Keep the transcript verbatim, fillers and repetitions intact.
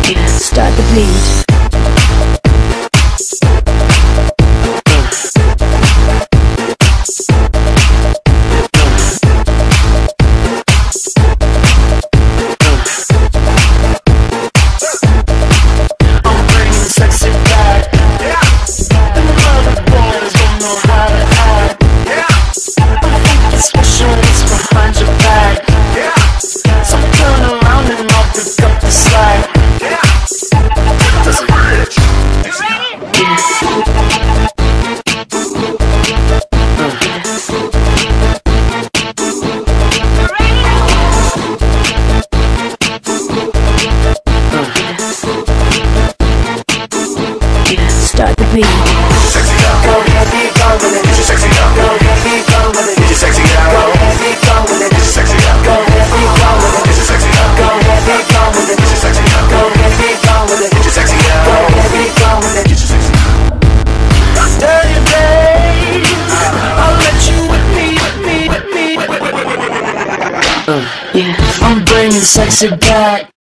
Start the beat. Start the beat. Sexy girl, go heavy, go with it. Get your sexy girl, go heavy, go with it. Get your sexy girl, go heavy, go with it. Get your sexy girl, go heavy, go with it. Get your sexy girl, go heavy, go with it. Get your sexy girl, go heavy, go with it. Get your sexy girl, go heavy, go with it. Get your sexy girl. Dirty babe, I'll let you with me, with me, with me. Uh, yeah, I'm bringing sexy back.